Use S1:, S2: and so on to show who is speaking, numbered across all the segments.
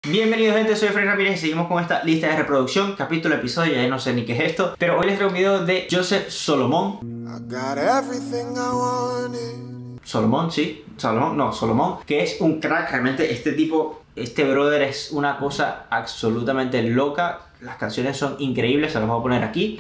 S1: Bienvenidos gente, soy Fred Ramírez y seguimos con esta lista de reproducción, capítulo, episodio, ya no sé ni qué es esto. Pero hoy les traigo un video de Joseph Solomon. Solomon, sí, Solomon, que es un crack, realmente este tipo, este brother es una cosa absolutamente loca. Las canciones son increíbles, se las voy a poner aquí.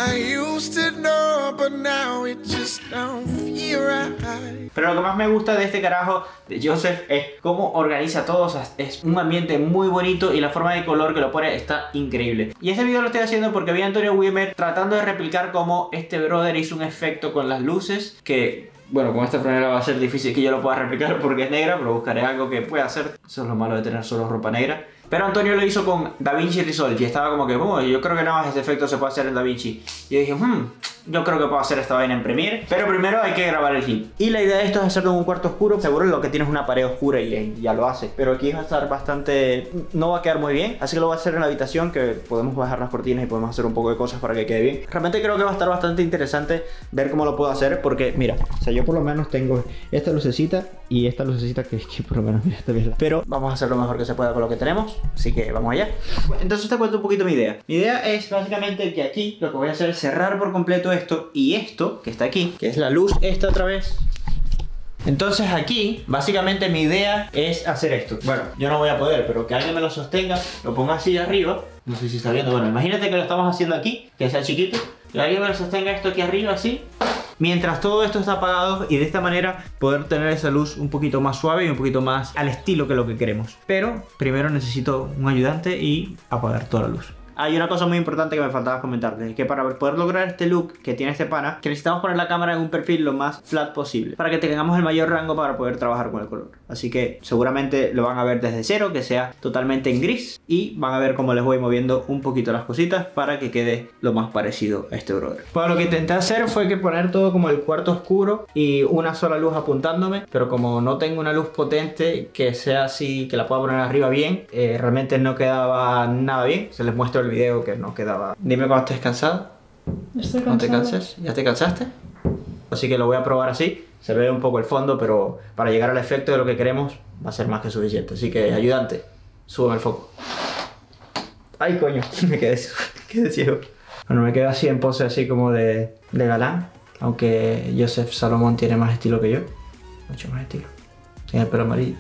S1: Pero lo que más me gusta de este carajo de Joseph es cómo organiza todo, o sea, es un ambiente muy bonito y la forma de color que lo pone está increíble. Y este video lo estoy haciendo porque vi a Antonio Wimmer tratando de replicar cómo este brother hizo un efecto con las luces que... Bueno, con esta franela va a ser difícil que yo lo pueda replicar porque es negra, pero buscaré algo que pueda hacer. Eso es lo malo de tener solo ropa negra. Pero Antonio lo hizo con DaVinci Resolve y estaba como que, yo creo que nada más este efecto se puede hacer en DaVinci. Y yo dije, yo creo que puedo hacer esta vaina en Premiere, pero primero hay que grabar el clip. Y la idea de esto es hacerlo en un cuarto oscuro. Seguro lo que tienes es una pared oscura y ya lo hace. Pero aquí va a estar bastante... no va a quedar muy bien. Así que lo voy a hacer en la habitación, que podemos bajar las cortinas y podemos hacer un poco de cosas para que quede bien. Realmente creo que va a estar bastante interesante ver cómo lo puedo hacer. Porque mira, o sea, yo por lo menos tengo esta lucecita y esta lucecita que por lo menos mira, esta misma. Pero vamos a hacer lo mejor que se pueda con lo que tenemos. Así que vamos allá. Entonces te cuento un poquito mi idea. Mi idea es básicamente que aquí lo que voy a hacer es cerrar por completo esto y esto que está aquí, que es la luz esta otra vez. Entonces aquí, básicamente mi idea es hacer esto. Bueno, yo no voy a poder, pero que alguien me lo sostenga, lo ponga así arriba. No sé si está viendo. Bueno, imagínate que lo estamos haciendo aquí, que sea chiquito. Que alguien me lo sostenga esto aquí arriba así. Mientras todo esto está apagado y de esta manera poder tener esa luz un poquito más suave y un poquito más al estilo que lo que queremos. Pero primero necesito un ayudante y apagar toda la luz. Hay una cosa muy importante que me faltaba comentarles, que para poder lograr este look que tiene este pana, que necesitamos poner la cámara en un perfil lo más flat posible, para que tengamos el mayor rango para poder trabajar con el color. Así que seguramente lo van a ver desde cero, que sea totalmente en gris, y van a ver cómo les voy moviendo un poquito las cositas para que quede lo más parecido a este brother. Pues lo que intenté hacer fue que poner todo como el cuarto oscuro y una sola luz apuntándome, pero como no tengo una luz potente que sea así, que la pueda poner arriba bien, realmente no quedaba nada bien. Se les muestro el video que no quedaba. Dime cuando estés cansado.
S2: Estoy cansado.
S1: No te canses. ¿Ya te cansaste? Así que lo voy a probar así. Se ve un poco el fondo, pero para llegar al efecto de lo que queremos va a ser más que suficiente. Así que, ayudante, súbeme el foco. Ay, coño, me quedé ciego. Bueno, me quedo así en pose así como de galán. Aunque Joseph Solomon tiene más estilo que yo. Mucho más estilo. Tiene el pelo amarillo.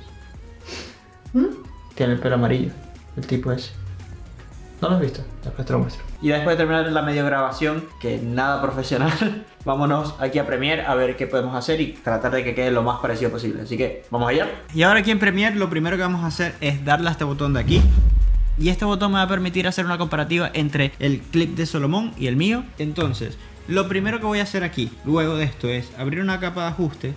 S1: Tiene el pelo amarillo, el tipo ese. ¿No lo has visto? Después te lo muestro. Y después de terminar la medio grabación, que nada profesional, vámonos aquí a Premiere a ver qué podemos hacer y tratar de que quede lo más parecido posible. Así que, vamos allá. Y ahora aquí en Premiere lo primero que vamos a hacer es darle a este botón de aquí. Y este botón me va a permitir hacer una comparativa entre el clip de Solomon y el mío. Entonces, lo primero que voy a hacer aquí, luego de esto, es abrir una capa de ajustes.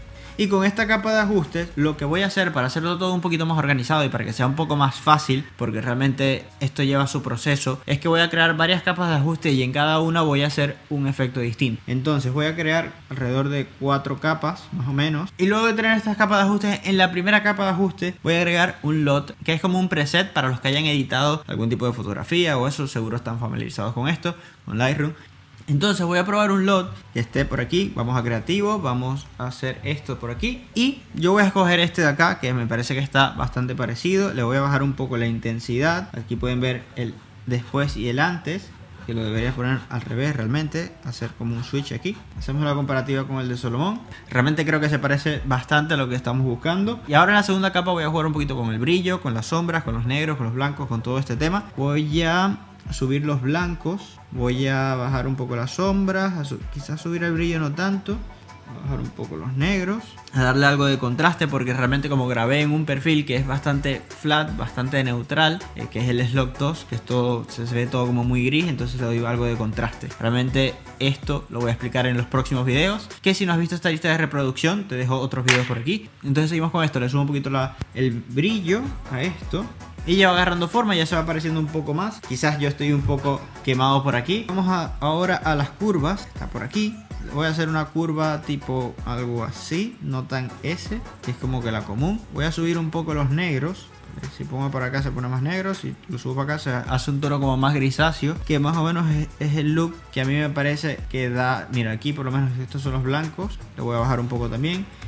S1: Y con esta capa de ajustes, lo que voy a hacer para hacerlo todo un poquito más organizado y para que sea un poco más fácil, porque realmente esto lleva su proceso, es que voy a crear varias capas de ajuste y en cada una voy a hacer un efecto distinto. Entonces voy a crear alrededor de 4 capas, más o menos. Y luego de tener estas capas de ajustes, en la primera capa de ajuste voy a agregar un LUT, que es como un preset para los que hayan editado algún tipo de fotografía o eso, seguro están familiarizados con esto, con Lightroom. Entonces voy a probar un LUT que esté por aquí. Vamos a creativo, vamos a hacer esto por aquí. Y yo voy a escoger este de acá, que me parece que está bastante parecido. Le voy a bajar un poco la intensidad. Aquí pueden ver el después y el antes, que lo debería poner al revés realmente. Hacer como un switch aquí. Hacemos la comparativa con el de Solomon. Realmente creo que se parece bastante a lo que estamos buscando. Y ahora en la segunda capa voy a jugar un poquito con el brillo, con las sombras, con los negros, con los blancos, con todo este tema. Voy a subir los blancos. Voy a bajar un poco las sombras, quizás subir el brillo no tanto, a bajar un poco los negros, a darle algo de contraste porque realmente como grabé en un perfil que es bastante flat, bastante neutral, que es el Slog 2, que es todo, se ve todo como muy gris, entonces le doy algo de contraste. Realmente esto lo voy a explicar en los próximos videos, que si no has visto esta lista de reproducción te dejo otros videos por aquí. Entonces seguimos con esto, le subo un poquito el brillo a esto. Y ya va agarrando forma, ya se va apareciendo un poco más. Quizás yo estoy un poco quemado por aquí. Vamos ahora a las curvas. Está por aquí. Voy a hacer una curva tipo algo así, no tan S, que es como que la común. Voy a subir un poco los negros. Si pongo para acá se pone más negro, si lo subo para acá se hace un tono como más grisáceo, que más o menos es el look que a mí me parece que da. Mira, aquí por lo menos estos son los blancos. Le voy a bajar un poco también.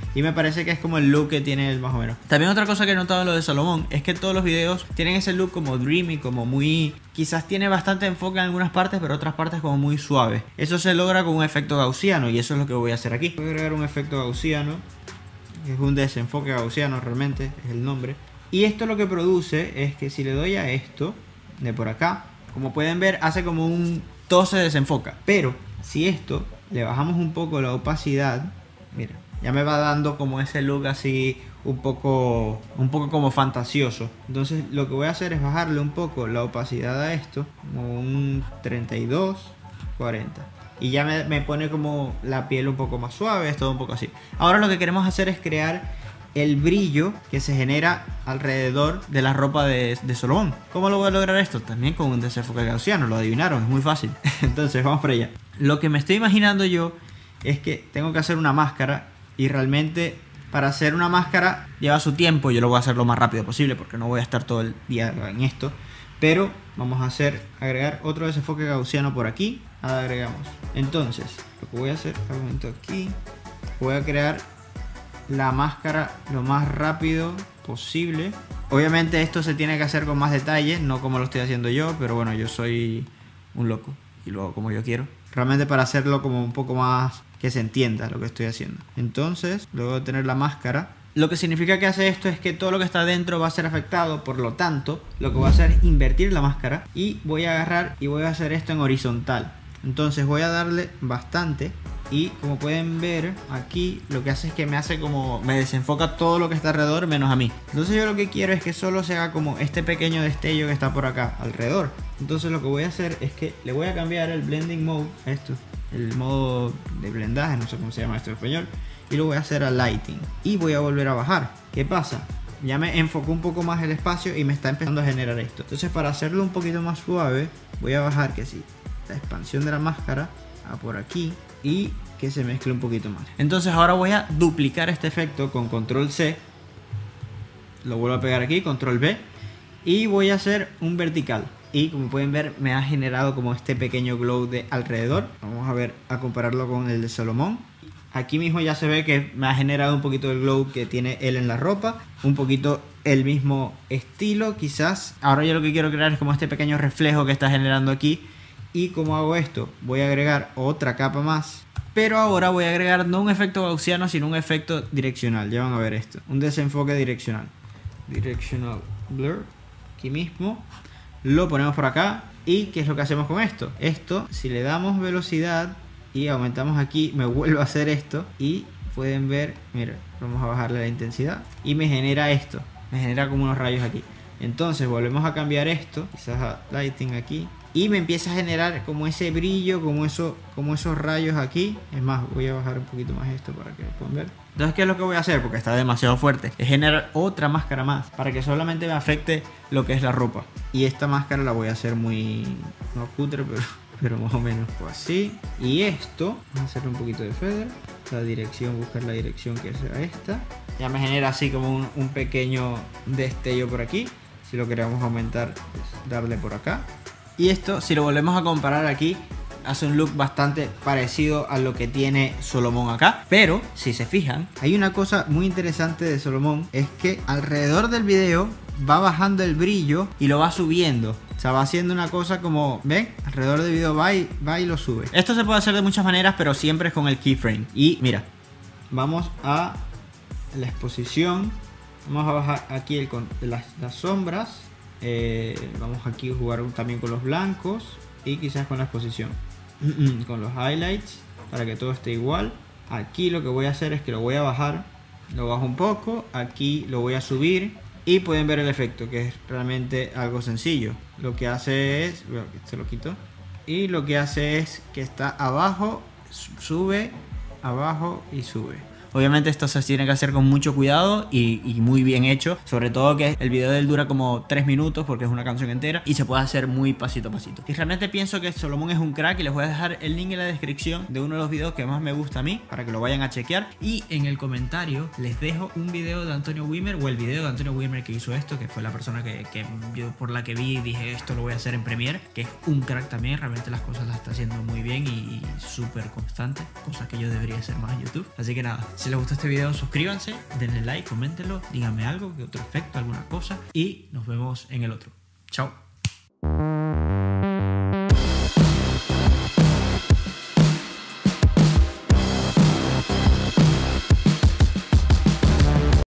S1: y me parece que es como el look que tiene él más o menos. También otra cosa que he notado en lo de Salomón es que todos los videos tienen ese look como dreamy, como muy... Quizás tiene bastante enfoque en algunas partes, pero otras partes como muy suave. Eso se logra con un efecto gaussiano y eso es lo que voy a hacer aquí. Voy a agregar un efecto gaussiano, que es un desenfoque gaussiano realmente, es el nombre. Y esto lo que produce es que si le doy a esto de por acá, como pueden ver, hace como un... todo se desenfoca. Pero si esto le bajamos un poco la opacidad, mira, ya me va dando como ese look así un poco como fantasioso. Entonces lo que voy a hacer es bajarle un poco la opacidad a esto, como un 32, 40. Y ya me pone como la piel un poco más suave, es todo un poco así. Ahora lo que queremos hacer es crear el brillo que se genera alrededor de la ropa de Salomón. ¿Cómo lo voy a lograr esto? También con un desenfoque gaussiano, lo adivinaron, es muy fácil. Entonces vamos para allá. Lo que me estoy imaginando yo es que tengo que hacer una máscara y realmente para hacer una máscara lleva su tiempo. Yo lo voy a hacer lo más rápido posible porque no voy a estar todo el día en esto. Pero vamos a agregar otro desenfoque gaussiano por aquí. Agregamos. Entonces lo que voy a hacer, aumento aquí, voy a crear la máscara lo más rápido posible. Obviamente esto se tiene que hacer con más detalle, no como lo estoy haciendo yo, pero bueno, yo soy un loco y lo hago como yo quiero. Realmente para hacerlo como un poco más que se entienda lo que estoy haciendo. Entonces, luego de tener la máscara, lo que significa que hace esto es que todo lo que está dentro va a ser afectado, por lo tanto, lo que voy a hacer es invertir la máscara y voy a agarrar y voy a hacer esto en horizontal. Entonces voy a darle bastante. Y como pueden ver aquí, lo que hace es que me desenfoca todo lo que está alrededor menos a mí. Entonces yo lo que quiero es que solo se haga como este pequeño destello que está por acá alrededor. Entonces lo que voy a hacer es que le voy a cambiar el blending mode a esto, el modo de blendaje, no sé cómo se llama esto en español, y lo voy a hacer a lighting y voy a volver a bajar. ¿Qué pasa? Ya me enfocó un poco más el espacio y me está empezando a generar esto. Entonces para hacerlo un poquito más suave, voy a bajar que sí, la expansión de la máscara a por aquí y que se mezcle un poquito más. Entonces ahora voy a duplicar este efecto con control C, lo vuelvo a pegar aquí, control V, y voy a hacer un vertical. Y como pueden ver, me ha generado como este pequeño glow de alrededor. Vamos a ver, a compararlo con el de Salomón. Aquí mismo ya se ve que me ha generado un poquito el glow que tiene él en la ropa, un poquito el mismo estilo quizás. Ahora yo lo que quiero crear es como este pequeño reflejo que está generando aquí. Y como hago esto, voy a agregar otra capa más. Pero ahora voy a agregar no un efecto gaussiano, sino un efecto direccional. Ya van a ver esto. Un desenfoque direccional. Directional blur. Aquí mismo. Lo ponemos por acá. ¿Y qué es lo que hacemos con esto? Esto, si le damos velocidad y aumentamos aquí, me vuelve a hacer esto. Y pueden ver, mira, vamos a bajarle la intensidad. Y me genera esto. Me genera como unos rayos aquí. Entonces volvemos a cambiar esto. Quizás a lighting aquí. Y me empieza a generar como ese brillo, como esos rayos aquí. Es más, voy a bajar un poquito más esto para que lo puedan ver. Entonces, ¿qué es lo que voy a hacer? Porque está demasiado fuerte. Es generar otra máscara más para que solamente me afecte lo que es la ropa. Y esta máscara la voy a hacer muy... no cutre, pero más o menos pues así. Y esto, vamos a hacerle un poquito de feather. La dirección, buscar la dirección que sea esta. Ya me genera así como un pequeño destello por aquí. Si lo queremos aumentar, pues darle por acá. Y esto, si lo volvemos a comparar aquí, hace un look bastante parecido a lo que tiene Salomón acá. Pero, si se fijan, hay una cosa muy interesante de Salomón. Es que alrededor del video va bajando el brillo y lo va subiendo. O sea, va haciendo una cosa como, ¿ven? Alrededor del video va y lo sube. Esto se puede hacer de muchas maneras, pero siempre es con el keyframe. Y mira, vamos a la exposición. Vamos a bajar aquí las sombras. Vamos aquí a jugar también con los blancos y quizás con la exposición, con los highlights para que todo esté igual. Aquí lo que voy a hacer es que lo voy a bajar, lo bajo un poco, aquí lo voy a subir y pueden ver el efecto, que es realmente algo sencillo. Lo que hace es, bueno, se lo quito, y lo que hace es que está abajo, sube, abajo y sube. Obviamente esto se tiene que hacer con mucho cuidado y muy bien hecho. Sobre todo que el video de él dura como 3 minutos porque es una canción entera y se puede hacer muy pasito a pasito. Y realmente pienso que Salomón es un crack y les voy a dejar el link en la descripción de uno de los videos que más me gusta a mí para que lo vayan a chequear. Y en el comentario les dejo un video de Antonio Wimmer o el video de Antonio Wimmer que hizo esto, que fue la persona que yo por la que vi y dije esto lo voy a hacer en Premiere, que es un crack también. Realmente las cosas las está haciendo muy bien y súper constante, cosa que yo debería hacer más en YouTube. Así que nada, Si les gustó este video, suscríbanse, denle like, coméntenlo, díganme algo, que otro efecto, alguna cosa, y nos vemos en el otro. Chao.